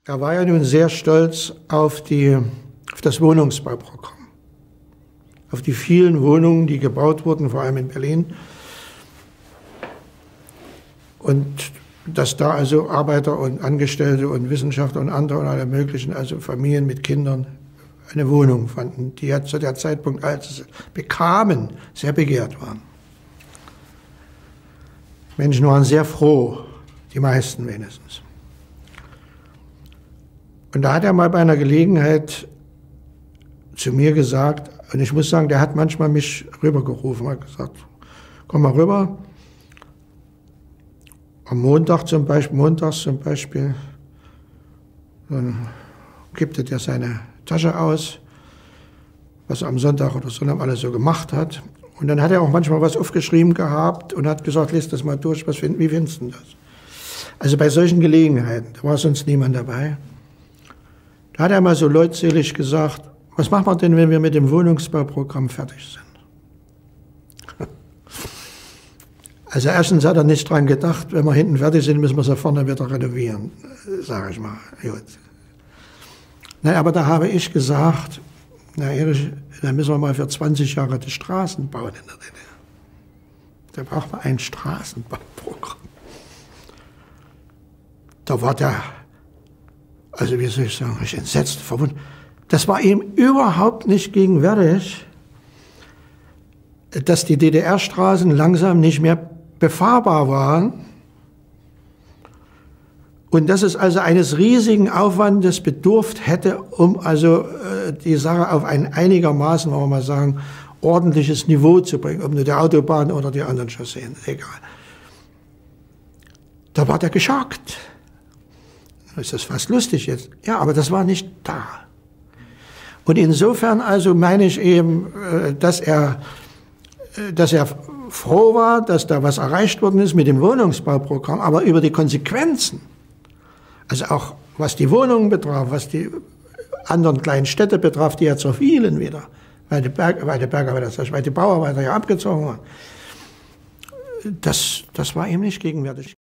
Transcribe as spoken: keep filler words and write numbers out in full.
Er war ja nun sehr stolz auf, die, auf das Wohnungsbauprogramm, auf die vielen Wohnungen, die gebaut wurden, vor allem in Berlin. Und dass da also Arbeiter und Angestellte und Wissenschaftler und andere und alle möglichen, also Familien mit Kindern, eine Wohnung fanden, die ja zu der Zeitpunkt, als sie bekamen, sehr begehrt waren. Menschen waren sehr froh, die meisten wenigstens. Und da hat er mal bei einer Gelegenheit zu mir gesagt, und ich muss sagen, der hat manchmal mich rübergerufen, hat gesagt, komm mal rüber. Am Montag zum Beispiel, montags zum Beispiel, dann kippte der seine Tasche aus, was er am Sonntag oder Sonntag alles so gemacht hat. Und dann hat er auch manchmal was aufgeschrieben gehabt und hat gesagt, lies das mal durch, was find, wie findest du das? Also bei solchen Gelegenheiten, da war sonst niemand dabei. Da hat er mal so leutselig gesagt, was machen wir denn, wenn wir mit dem Wohnungsbauprogramm fertig sind? Also erstens hat er nicht dran gedacht, wenn wir hinten fertig sind, müssen wir sie vorne wieder renovieren, sage ich mal. Gut. Nein, aber da habe ich gesagt, na Erich, dann müssen wir mal für zwanzig Jahre die Straßen bauen in der D D R. Da braucht man ein Straßenbauprogramm. Da war der, also wie soll ich sagen, ich entsetzt, verwundert. Das war ihm überhaupt nicht gegenwärtig, dass die D D R-Straßen langsam nicht mehr befahrbar waren und dass es also eines riesigen Aufwandes bedurft hätte, um also äh, die Sache auf ein einigermaßen, wollen wir mal sagen, ordentliches Niveau zu bringen, ob nur die Autobahn oder die anderen Chausseen, egal. Da war der geschockt. Das ist fast lustig jetzt. Ja, aber das war nicht da. Und insofern also meine ich eben, dass er, dass er froh war, dass da was erreicht worden ist mit dem Wohnungsbauprogramm, aber über die Konsequenzen, also auch was die Wohnungen betraf, was die anderen kleinen Städte betraf, die ja zerfielen wieder, weil die, Berg, weil die Bergarbeiter, weil die Bauarbeiter ja abgezogen waren, das, das war ihm nicht gegenwärtig.